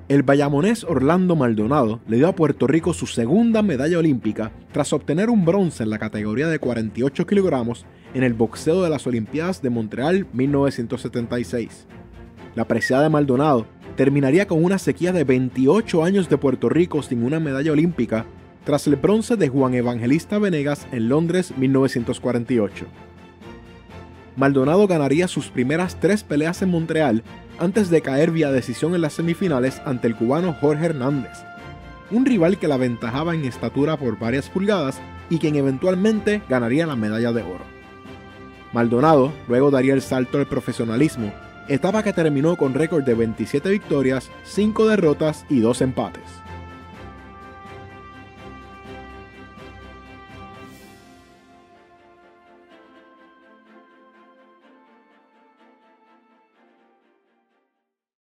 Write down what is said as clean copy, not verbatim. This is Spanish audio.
El bayamonés Orlando Maldonado le dio a Puerto Rico su segunda medalla olímpica tras obtener un bronce en la categoría de 48 kilogramos en el boxeo de las Olimpiadas de Montreal 1976. La presea de Maldonado terminaría con una sequía de 28 años de Puerto Rico sin una medalla olímpica tras el bronce de Juan Evangelista Venegas en Londres 1948. Maldonado ganaría sus primeras 3 peleas en Montreal antes de caer vía decisión en las semifinales ante el cubano Jorge Hernández, un rival que la aventajaba en estatura por varias pulgadas y quien eventualmente ganaría la medalla de oro. Maldonado luego daría el salto al profesionalismo, etapa que terminó con récord de 27 victorias, 5 derrotas y 2 empates.